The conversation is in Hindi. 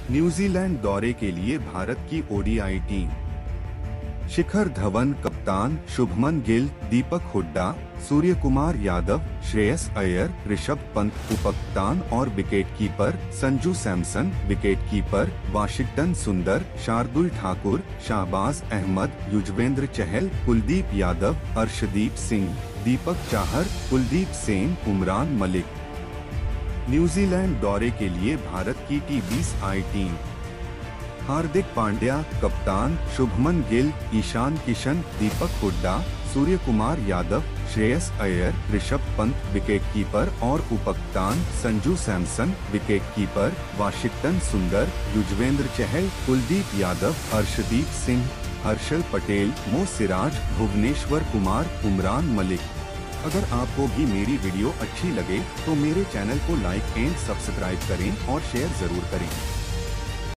न्यूजीलैंड दौरे के लिए भारत की ओडीआई टीम। शिखर धवन कप्तान, शुभमन गिल, दीपक हुड्डा, सूर्यकुमार यादव, श्रेयस अय्यर, ऋषभ पंत उपकप्तान और wicketkeeper, Sanju Samson wicketkeeper, Washington Sundar, Shardul Thakur, Shahbaz Ahmed, Yuzvendra Chahal, Kuldeep Yadav, Arshdeep Singh, Deepak Chahar, Kuldeep Sen, Umran Malik. New Zealand दौरे के लिए भारत की T20 टीम। हार्दिक पांड्या कप्तान, शुभमन गिल, ईशान किशन, दीपक हुड्डा, सूर्यकुमार यादव, श्रेयस अय्यर, ऋषभ पंत विकेटकीपर और उपकप्तान, संजू सैमसन विकेटकीपर, वाशिंगटन सुंदर, युजवेंद्र चहल, कुलदीप यादव, अर्शदीप सिंह, हर्षल पटेल, मो सिराज, भुवनेश्वर कुमार, उमरान मलिक। अगर आपको भी मेरी वीडियो अच्छी लगे तो मेरे चैनल को लाइक एंड सब्सक्राइब करें और शेयर जरूर करें।